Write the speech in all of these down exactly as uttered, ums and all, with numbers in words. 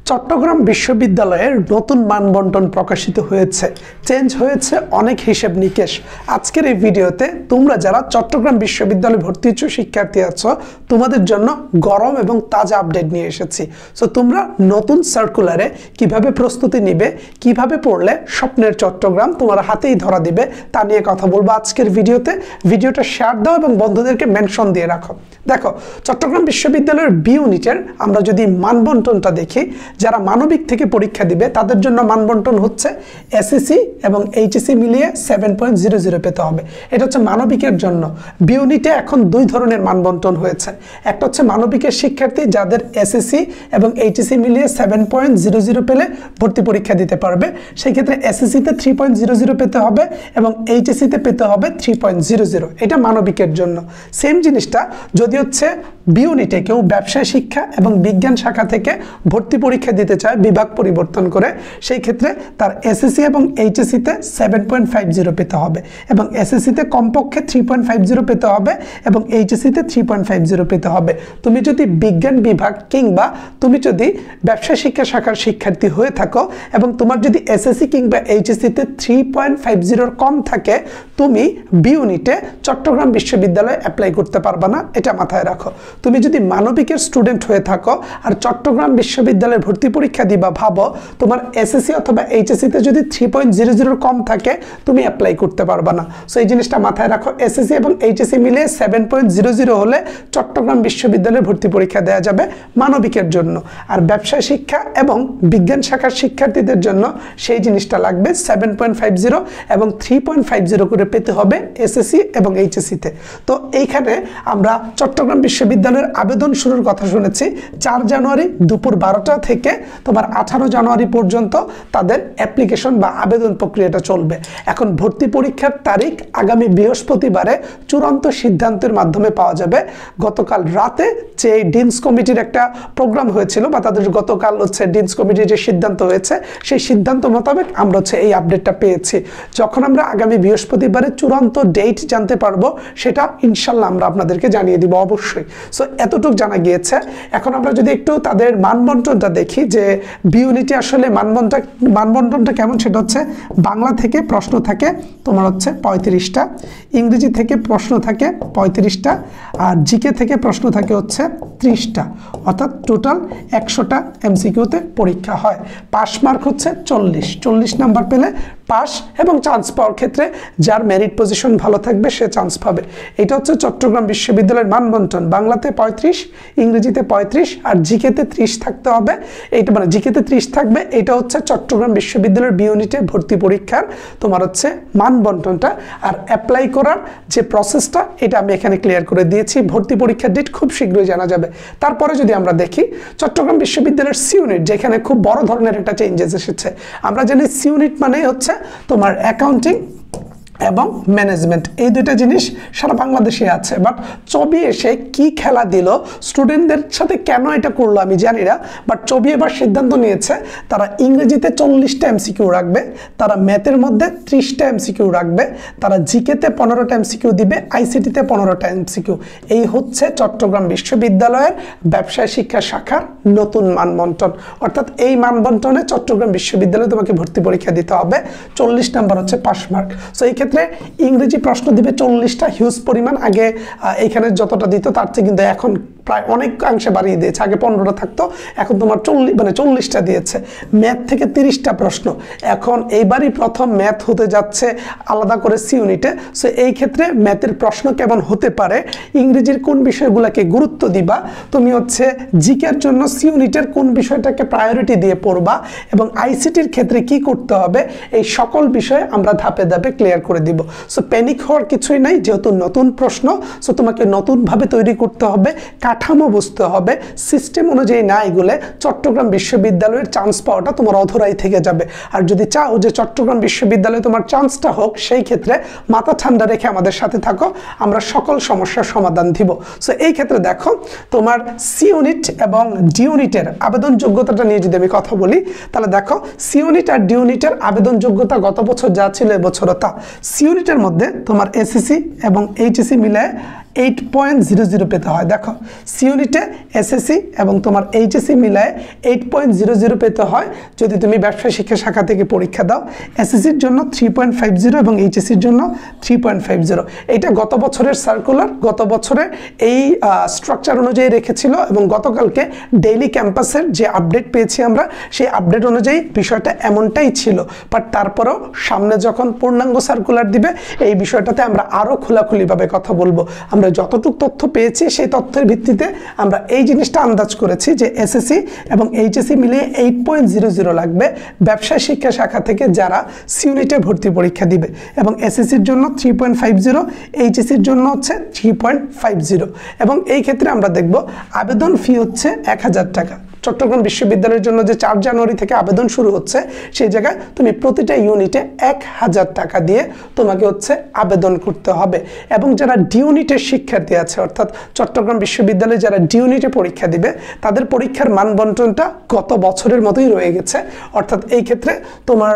চট্টগ্রাম বিশ্ববিদ্যালয়ের নতুন মানবন্টন প্রকাশিত হয়েছে, চেঞ্জ হয়েছে অনেক হিসাব নিকেশ। আজকের এই ভিডিওতে তোমরা যারা চট্টগ্রাম বিশ্ববিদ্যালয়ে ভর্তি ইচ্ছুক শিক্ষার্থী আছো, তোমাদের জন্য গরম এবং তাজা আপডেট নিয়ে এসেছি। সো তোমরা নতুন সার্কুলারে কিভাবে প্রস্তুতি নিবে, কিভাবে পড়লে স্বপ্নের চট্টগ্রাম তোমার হাতেই ধরা দিবে, তা নিয়ে কথা বলবো আজকের ভিডিওতে। ভিডিওটা শেয়ার দাও এবং বন্ধুদেরকে মেনশন দিয়ে রাখো। দেখো, চট্টগ্রাম বিশ্ববিদ্যালয়ের বি ইউনিটের আমরা যদি মানবন্টনটা দেখি, যারা মানবিক থেকে পরীক্ষা দিবে তাদের জন্য মানবন্টন হচ্ছে এসএসসি এবং এইচএসসি মিলিয়ে সেভেন পয়েন্ট জিরো জিরো পেতে হবে। এটা হচ্ছে মানবিকের জন্য। বি ইউনিটে এখন দুই ধরনের মানবন্টন হয়েছে। একটা হচ্ছে মানবিকের শিক্ষার্থী যাদের এসএসসি এবং এইচএসসি মিলিয়ে সেভেন পয়েন্ট জিরো জিরো পেলে ভর্তি পরীক্ষা দিতে পারবে। সেই ক্ষেত্রে এসএসসিতে থ্রি পয়েন্ট জিরো জিরো পেতে হবে এবং এইচএসসিতে পেতে হবে থ্রি পয়েন্ট জিরো জিরো। এটা মানবিকের জন্য। সেম জিনিসটা যদি হচ্ছে বি ইউনিটে কেউ ব্যবসায় শিক্ষা এবং বিজ্ঞান শাখা থেকে ভর্তি পরীক্ষা দিতে চায় বিভাগ পরিবর্তন করে, সেই ক্ষেত্রে তার এসএসসি এবং এইচএসসিতে সেভেন পয়েন্ট ফাইভ জিরো পেতে হবে এবং এসএসসিতে কমপক্ষে থ্রি পয়েন্ট ফাইভ জিরো পেতে হবে এবং এইচএসসিতে থ্রি পয়েন্ট ফাইভ জিরো পেতে হবে। তুমি যদি বিজ্ঞান বিভাগ কিংবা তুমি যদি ব্যবসা শিক্ষা শাখার শিক্ষার্থী হয়ে থাকো এবং তোমার যদি এসএসসি কিংবা এইচএসসিতে থ্রি পয়েন্ট ফাইভ জিরোর কম থাকে, তুমি বি ইউনিটে চট্টগ্রাম বিশ্ববিদ্যালয়ে অ্যাপ্লাই করতে পারবে না। এটা মাথায় রাখো। তুমি যদি মানবিকের স্টুডেন্ট হয়ে থাকো আর চট্টগ্রাম বিশ্ববিদ্যালয়ে ভর্তি পরীক্ষা দিবা, ভাবো তোমার এসএসসি অথবা এইচএসসিতে যদি থ্রি পয়েন্ট জিরো জিরোর কম থাকে, তুমি অ্যাপ্লাই করতে পারবা না। সো এই জিনিসটা মাথায় রাখো। এসএসসি এবং এইচএসসি মিলে সেভেন পয়েন্ট জিরো জিরো হলে চট্টগ্রাম বিশ্ববিদ্যালয়ে ভর্তি পরীক্ষা দেওয়া যাবে মানবিকের জন্য। আর ব্যবসা শিক্ষা এবং বিজ্ঞান শাখার শিক্ষার্থীদের জন্য সেই জিনিসটা লাগবে সেভেন পয়েন্ট ফাইভ জিরো এবং থ্রি পয়েন্ট ফাইভ জিরো করে পেতে হবে এসএসসি এবং এইচএসসিতে। তো এইখানে আমরা চট্টগ্রাম বিশ্ববিদ্যালয়ের আবেদন শুরুর কথা শুনেছি চার জানুয়ারি দুপুর বারোটা থেকে তোমার আঠারো জানুয়ারি পর্যন্ত তাদের অ্যাপ্লিকেশন বা আবেদন প্রক্রিয়াটা চলবে। এখন ভর্তি পরীক্ষার তারিখ আগামী বৃহস্পতিবারে চূড়ান্ত সিদ্ধান্তের মাধ্যমে পাওয়া যাবে। গতকাল রাতে যে ডিনস কমিটির একটা প্রোগ্রাম হয়েছিল বা তাদের গতকাল হচ্ছে ডিনস কমিটির যে সিদ্ধান্ত হয়েছে, সেই সিদ্ধান্ত মোতাবেক আমরা হচ্ছে এই আপডেটটা পেয়েছি। যখন আমরা আগামী বৃহস্পতিবারে চূড়ান্ত ডেট জানতে পারবো, সেটা ইনশাল্লাহ আমরা আপনাদেরকে জানিয়ে দিব অবশ্যই। সো এতটুকু জানা গিয়েছে। এখন আমরা যদি একটু তাদের মানবন্টনটা দেখি যে বি ইউনিটে আসলে মানবন্টনটা মানবন্টনটা কেমন, সেটা হচ্ছে বাংলা থেকে প্রশ্ন থাকে তোমার হচ্ছে পঁয়ত্রিশটা, ইংরেজি থেকে প্রশ্ন থাকে পঁয়ত্রিশটা, আর জিকে থেকে প্রশ্ন থাকে হচ্ছে ত্রিশটা, অর্থাৎ টোটাল একশোটা এমসিকিউতে পরীক্ষা হয়। পাস মার্ক হচ্ছে চল্লিশ চল্লিশ নাম্বার পেলে পাস, এবং চান্স পাওয়ার ক্ষেত্রে যার মেরিট পজিশন ভালো থাকবে সে চান্স পাবে। এটা হচ্ছে চট্টগ্রাম বিশ্ববিদ্যালয়ের মানবন্টন। বাংলাতে পঁয়ত্রিশ, ইংরেজিতে পঁয়ত্রিশ, আর জিকেতে ত্রিশ থাকতে হবে। এইটা মানে জিকেতে ত্রিশ থাকবে। এটা হচ্ছে চট্টগ্রাম বিশ্ববিদ্যালয়ের বি ইউনিটে ভর্তি পরীক্ষার তোমার হচ্ছে মানবন্টনটা। আর অ্যাপ্লাই করার যে প্রসেসটা, এটা আমি এখানে ক্লিয়ার করে দিয়েছি। ভর্তি পরীক্ষার ডেট খুব শীঘ্রই জানা যাবে। তারপরে যদি আমরা দেখি চট্টগ্রাম বিশ্ববিদ্যালয়ের সি ইউনিট, যেখানে খুব বড় ধরনের একটা চেঞ্জেস এসেছে। আমরা জানি সি ইউনিট মানে হচ্ছে তোমার অ্যাকাউন্টিং এবং ম্যানেজমেন্ট, এই দুইটা জিনিস সারা বাংলাদেশে আছে। বাট চবি এসে কি খেলা দিল স্টুডেন্টদের সাথে, কেন এটা করলো আমি জানি না। বাট চবি এবার সিদ্ধান্ত নিয়েছে তারা ইংরেজিতে চল্লিশটা এমসিকিউ রাখবে, তারা ম্যাথের মধ্যে ত্রিশটা এমসিকিউ রাখবে, তারা জিকেতে পনেরোটা এমসিকিউ দিবে, আইসিটিতে পনেরোটা এমসিকিউ। এই হচ্ছে চট্টগ্রাম বিশ্ববিদ্যালয়ের ব্যবসায় শিক্ষা শাখার নতুন মানবন্টন। অর্থাৎ এই মানবন্টনে চট্টগ্রাম বিশ্ববিদ্যালয়ে তোমাকে ভর্তি পরীক্ষা দিতে হবে। চল্লিশ নাম্বার হচ্ছে পাস মার্ক। সো এই ক্ষেত্রে ইংরেজি প্রশ্ন দিবে চল্লিশটা, হিউজ পরিমাণ। আগে এখানে যতটা দিত তার চেয়ে কিন্তু এখন প্রায় অনেকাংশে বাড়িয়ে দিয়েছে। আগে পনেরোটা থাকতো, এখন তোমার চল্লিশ মানে চল্লিশটা দিয়েছে। ম্যাথ থেকে তিরিশটা প্রশ্ন। এখন এইবারই প্রথম ম্যাথ হতে যাচ্ছে আলাদা করে সি ইউনিটে। সো এই ক্ষেত্রে ম্যাথের প্রশ্ন কেমন হতে পারে, ইংরেজির কোন বিষয়গুলোকে গুরুত্ব দিবা, তুমি হচ্ছে জিকের জন্য সি ইউনিটের কোন বিষয়টাকে প্রায়োরিটি দিয়ে পড়বা, এবং আইসিটির ক্ষেত্রে কি করতে হবে, এই সকল বিষয়ে আমরা ধাপে ধাপে ক্লিয়ার করে দিব। সো প্যানিক হওয়ার কিছুই নাই, যেহেতু নতুন প্রশ্ন। সো তোমাকে নতুনভাবে তৈরি করতে হবে, কাঠামো বুঝতে হবে, সিস্টেম অনুযায়ী না এগুলো চট্টগ্রাম বিশ্ববিদ্যালয়ের চান্স পাওয়াটা তোমার অধরাই থেকে যাবে। আর যদি চাও যে চট্টগ্রাম বিশ্ববিদ্যালয়ে তোমার চান্সটা হোক, সেই ক্ষেত্রে মাথা ঠান্ডা রেখে আমাদের সাথে থাকো, আমরা সকল সমস্যার সমাধান দিব। সো এই ক্ষেত্রে দেখো, তোমার সি ইউনিট এবং ডি ইউনিটের আবেদন যোগ্যতাটা নিয়ে যদি আমি কথা বলি, তাহলে দেখো সি ইউনিট আর ডি ইউনিটের আবেদন যোগ্যতা গত বছর যা ছিল এবছরও তা। সি ইউনিটের মধ্যে তোমার এসএসসি এবং এইচএসসি মিলে এইট পয়েন্ট জিরো জিরো পেতে হয়। দেখো সি ইউনিটে এসএসসি এবং তোমার এইচএসসি মিলায় এইট পয়েন্ট জিরো জিরো পেতে হয় যদি তুমি ব্যবসায় শিক্ষা শাখা থেকে পরীক্ষা দাও। এসএসসির জন্য থ্রি পয়েন্ট ফাইভ জিরো এবং এইচএসসির জন্য থ্রি পয়েন্ট ফাইভ জিরো। এইটা গত বছরের সার্কুলার, গত বছরে এই স্ট্রাকচার অনুযায়ী রেখেছিল এবং গতকালকে ডেইলি ক্যাম্পাসের যে আপডেট পেয়েছি আমরা সেই আপডেট অনুযায়ী বিষয়টা এমনটাই ছিল। বাট তারপরেও সামনে যখন পূর্ণাঙ্গ সার্কুলার দিবে এই বিষয়টাতে আমরা আরও খোলাখুলিভাবে কথা বলবো। আমরা যতটুকু তথ্য পেয়েছি সেই তথ্যের ভিত্তিতে আমরা এই জিনিসটা আন্দাজ করেছি যে এসএসসি এবং এইচএসসি মিলিয়ে এইট পয়েন্ট জিরো জিরো লাগবে ব্যবসায় শিক্ষা শাখা থেকে যারা সি ইউনিটে ভর্তি পরীক্ষা দিবে, এবং এসএসসির জন্য থ্রি পয়েন্ট ফাইভ জিরো, এইচএসসির জন্য হচ্ছে থ্রি পয়েন্ট ফাইভ জিরো। এবং এই ক্ষেত্রে আমরা দেখব আবেদন ফি হচ্ছে এক হাজার টাকা। চট্টগ্রাম বিশ্ববিদ্যালয়ের জন্য যে চার জানুয়ারি থেকে আবেদন শুরু হচ্ছে সেই জায়গায় তুমি প্রতিটা ইউনিটে এক হাজার টাকা দিয়ে তোমাকে হচ্ছে আবেদন করতে হবে। এবং যারা ডি ইউনিটের শিক্ষার্থী আছে অর্থাৎ চট্টগ্রাম বিশ্ববিদ্যালয়ে যারা ডি ইউনিটে পরীক্ষা দিবে তাদের পরীক্ষার মান বন্টনটা গত বছরের মতোই রয়ে গেছে। অর্থাৎ এই ক্ষেত্রে তোমার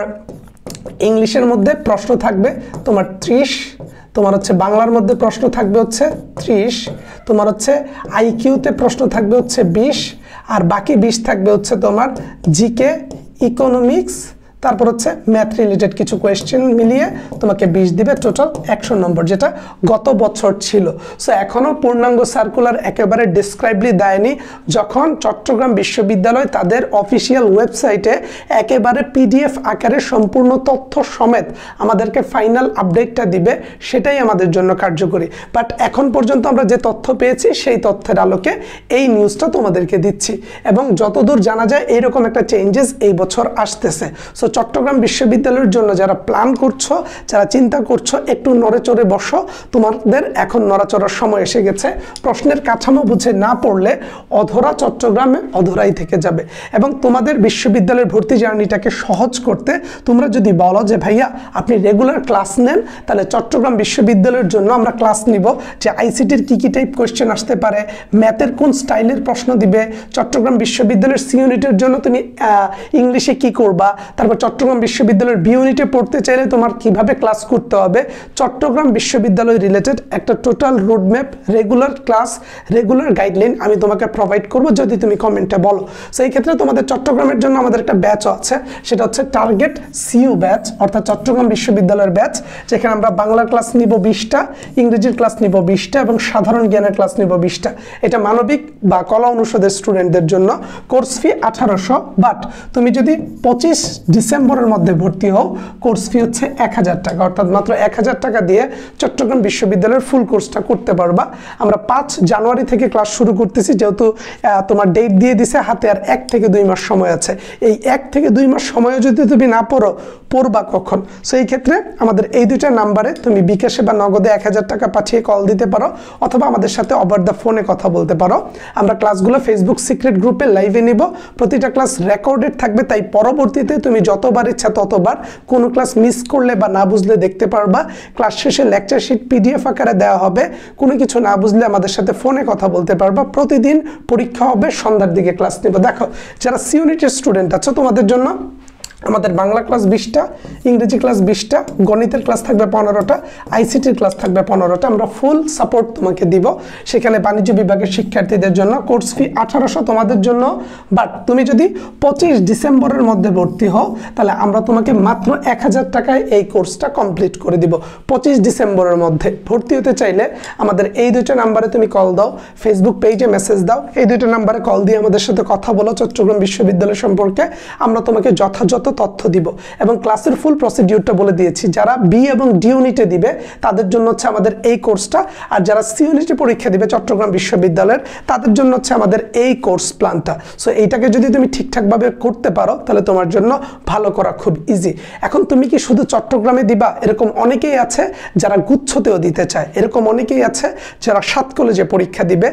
ইংলিশের মধ্যে প্রশ্ন থাকবে তোমার ত্রিশ, তোমার হচ্ছে বাংলার মধ্যে প্রশ্ন থাকবে হচ্ছে ত্রিশ, তোমার হচ্ছে আইকিউতে প্রশ্ন থাকবে হচ্ছে বিশ, আর বাকি বিশ থাকবে হচ্ছে তোমার জিকে, ইকোনমিক্স, তারপর হচ্ছে ম্যাথ রিলেটেড কিছু কোয়েশ্চেন মিলিয়ে তোমাকে বিশ দিবে, টোটাল একশো নম্বর, যেটা গত বছর ছিল। সো এখনও পূর্ণাঙ্গ সার্কুলার একেবারে ডিসক্রাইবলি দেয়নি। যখন চট্টগ্রাম বিশ্ববিদ্যালয় তাদের অফিসিয়াল ওয়েবসাইটে একেবারে পিডিএফ আকারে সম্পূর্ণ তথ্য সমেত আমাদেরকে ফাইনাল আপডেটটা দিবে সেটাই আমাদের জন্য কার্যকরী। বাট এখন পর্যন্ত আমরা যে তথ্য পেয়েছি সেই তথ্যের আলোকে এই নিউজটা তোমাদেরকে দিচ্ছি। এবং যতদূর জানা যায় এইরকম একটা চেঞ্জেস এই বছর আসতেছে। সো চট্টগ্রাম বিশ্ববিদ্যালয়ের জন্য যারা প্ল্যান করছো, যারা চিন্তা করছো, একটু নড়ে চড়ে বসো, তোমাদের এখন নড়াচড়ার সময় এসে গেছে। প্রশ্নের কাঠামো বুঝে না পড়লে অধরা চট্টগ্রামে অধরাই থেকে যাবে। এবং তোমাদের বিশ্ববিদ্যালয়ের ভর্তি জার্নিটাকে সহজ করতে তোমরা যদি বলো যে ভাইয়া আপনি রেগুলার ক্লাস নেন, তাহলে চট্টগ্রাম বিশ্ববিদ্যালয়ের জন্য আমরা ক্লাস নিব যে আইসিটির কী কী টাইপ কোয়েশ্চেন আসতে পারে, ম্যাথের কোন স্টাইলের প্রশ্ন দিবে, চট্টগ্রাম বিশ্ববিদ্যালয়ের সি ইউনিটের জন্য তুমি ইংলিশে কি করবা, তারপর চট্টগ্রাম বিশ্ববিদ্যালয়ের বি ইউনিটে পড়তে চাইলে তোমার কিভাবে ক্লাস করতে হবে, চট্টগ্রাম বিশ্ববিদ্যালয় রিলেটেড একটা total roadmap, regular class, regular guideline আমি তোমাকে প্রোভাইড করব যদি তুমি কমেন্টে বলো। সেই ক্ষেত্রে তোমাদের চট্টগ্রামের জন্য আমাদের একটা ব্যাচ আছে, সেটা হচ্ছে টার্গেট সিইউ ব্যাচ, অর্থাৎ চট্টগ্রাম বিশ্ববিদ্যালয়ের ব্যাচ, যেখানে আমরা বাংলা ক্লাস নিব বিশটা, ইংরেজির ক্লাস নিব বিশটা এবং সাধারণ জ্ঞানের ক্লাস নিব বিশটা। এটা মানবিক বা কলা অনুষদের স্টুডেন্টদের জন্য। কোর্স ফি আঠারোশো, বাট তুমি যদি পঁচিশ ডিসেম্বরের মধ্যে ভর্তি হও কোর্স ফি হচ্ছে এক হাজার টাকা, অর্থাৎ মাত্র এক হাজার টাকা দিয়ে চট্টগ্রাম বিশ্ববিদ্যালয়ের ফুল কোর্সটা করতে পারবা। আমরা পাঁচ জানুয়ারি থেকে ক্লাস শুরু করতেছি, যেহেতু তোমার ডেট দিয়ে দিছে হাতে, আর এক থেকে দুই মাস সময় আছে। এই এক থেকে দুই মাস সময় যদি তুমি না পড়ো, পড়বা কখন? সো এই ক্ষেত্রে আমাদের এই দুইটা নাম্বারে তুমি বিকাশে বা নগদে এক হাজার টাকা পাঠিয়ে কল দিতে পারো, অথবা আমাদের সাথে ওভার দ্য ফোনে কথা বলতে পারো। আমরা ক্লাসগুলো ফেসবুক সিক্রেট গ্রুপে লাইভে নিব, প্রতিটা ক্লাস রেকর্ডেড থাকবে, তাই পরবর্তীতে তুমি যতবার ইচ্ছা ততবার কোনো ক্লাস মিস করলে বা না বুঝলে দেখতে পারবা। ক্লাস শেষে লেকচার শিট পিডিএফ আকারে দেওয়া হবে, কোনো কিছু না বুঝলে আমাদের সাথে ফোনে কথা বলতে পারবা। প্রতিদিন পরীক্ষা হবে, সন্ধ্যার দিকে ক্লাস নেব। দেখো যারা সি ইউনিটের স্টুডেন্ট আছো তোমাদের জন্য আমাদের বাংলা ক্লাস বিশটা, ইংরেজি ক্লাস বিশটা, গণিতের ক্লাস থাকবে পনেরোটা, আইসিটির ক্লাস থাকবে পনেরোটা। আমরা ফুল সাপোর্ট তোমাকে দিব। সেখানে বাণিজ্য বিভাগের শিক্ষার্থীদের জন্য কোর্স ফি আঠারোশো তোমাদের জন্য। বাট তুমি যদি পঁচিশ ডিসেম্বরের মধ্যে ভর্তি হও তাহলে আমরা তোমাকে মাত্র এক হাজার টাকায় এই কোর্সটা কমপ্লিট করে দিব। পঁচিশ ডিসেম্বরের মধ্যে ভর্তি হতে চাইলে আমাদের এই দুইটা নাম্বারে তুমি কল দাও, ফেসবুক পেজে মেসেজ দাও, এই দুইটা নাম্বারে কল দিয়ে আমাদের সাথে কথা বলো চট্টগ্রাম বিশ্ববিদ্যালয় সম্পর্কে। আমরা তোমাকে যথাযথ তথ্য দিব এবং ক্লাসের ফুল প্রসিডিউরটা বলে দিয়েছি। যারা বি এবং ডি ইউনিটে দিবে তাদের জন্য হচ্ছে আমাদের এই কোর্সটা, আর যারা সি ইউনিটে পরীক্ষা দিবে চট্টগ্রাম বিশ্ববিদ্যালয়ের তাদের জন্য হচ্ছে আমাদের এই কোর্স প্ল্যানটা। সো এইটাকে যদি তুমি ঠিকঠাকভাবে করতে পারো তাহলে তোমার জন্য ভালো করা খুব ইজি। এখন তুমি কি শুধু চট্টগ্রামে দিবা? এরকম অনেকেই আছে যারা গুচ্ছতেও দিতে চায়, এরকম অনেকেই আছে যারা সাত কলেজে পরীক্ষা দিবে,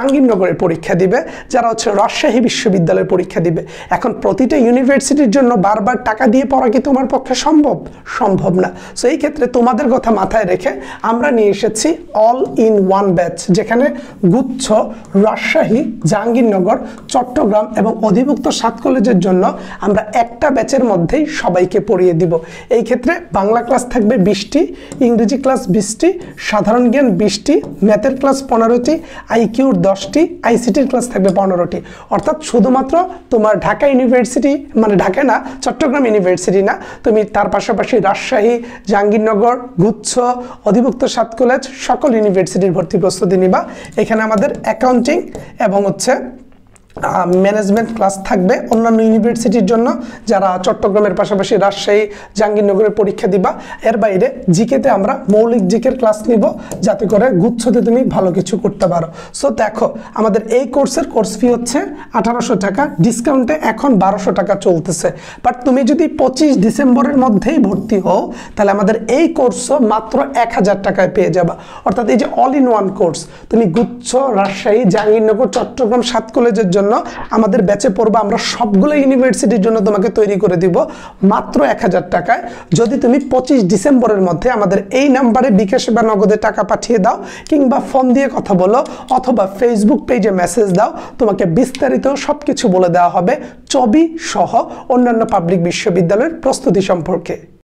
জাহাঙ্গীরনগরে পরীক্ষা দিবে, যারা হচ্ছে রাজশাহী বিশ্ববিদ্যালয়ের পরীক্ষা দিবে। এখন প্রতিটা ইউনিভার্সিটির জন্য বা বারবার টাকা দিয়ে পড়া কি তোমার পক্ষে সম্ভব? সম্ভব না। সো এই ক্ষেত্রে তোমাদের কথা মাথায় রেখে আমরা নিয়ে এসেছি অল ইন ওয়ান ব্যাচ, যেখানে গুচ্ছ, রাজশাহী, জাহাঙ্গীরনগর, চট্টগ্রাম এবং অধিভুক্ত সাত কলেজের জন্য আমরা একটা ব্যাচের মধ্যেই সবাইকে পড়িয়ে দিব। এই ক্ষেত্রে বাংলা ক্লাস থাকবে বিশটি, ইংরেজি ক্লাস বিশটি, সাধারণ জ্ঞান বিশটি, ম্যাথের ক্লাস পনেরোটি, আইকিউর দশটি, আইসিটির ক্লাস থাকবে পনেরোটি। অর্থাৎ শুধুমাত্র তোমার ঢাকা ইউনিভার্সিটি, মানে ঢাকা না, চট্টগ্রাম ইউনিভার্সিটি না, তুমি তার পাশাপাশি রাজশাহী, জাহাঙ্গীরনগর, গুচ্ছ, অধিভুক্ত সাত কলেজ সকল ইউনিভার্সিটির ভর্তি প্রস্তুতি নিবা। এখানে আমাদের অ্যাকাউন্টিং এবং হচ্ছে ম্যানেজমেন্ট ক্লাস থাকবে অন্যান্য ইউনিভার্সিটির জন্য যারা চট্টগ্রামের পাশাপাশি রাজশাহী, জাহাঙ্গীরনগরের পরীক্ষা দিবা। এর বাইরে জিকেতে আমরা মৌলিক জিকের ক্লাস নিব, যাতে করে গুচ্ছতে তুমি ভালো কিছু করতে পারো। সো দেখো, আমাদের এই কোর্সের কোর্স ফি হচ্ছে আঠারোশো টাকা, ডিসকাউন্টে এখন বারোশো টাকা চলতেছে। বাট তুমি যদি পঁচিশ ডিসেম্বরের মধ্যেই ভর্তি হও, তাহলে আমাদের এই কোর্সও মাত্র এক হাজার টাকায় পেয়ে যাবা। অর্থাৎ এই যে অল ইন ওয়ান কোর্স, তুমি গুচ্ছ, রাজশাহী, জাহাঙ্গীরনগর, চট্টগ্রাম সাত কলেজের জন্য আমাদের ব্যাচে পড়বা। আমরা সবগুলো ইউনিভার্সিটির জন্য তোমাকে তৈরি করে দিব মাত্র এক হাজার টাকায়, যদি তুমি পঁচিশ ডিসেম্বরের মধ্যে আমাদের এই নাম্বারে বিকাশ বা নগদে টাকা পাঠিয়ে দাও, কিংবা ফোন দিয়ে কথা বলো, অথবা ফেসবুক পেজে মেসেজ দাও। তোমাকে বিস্তারিত সবকিছু বলে দেওয়া হবে, ছবি সহ অন্যান্য পাবলিক বিশ্ববিদ্যালয়ের প্রস্তুতি সম্পর্কে।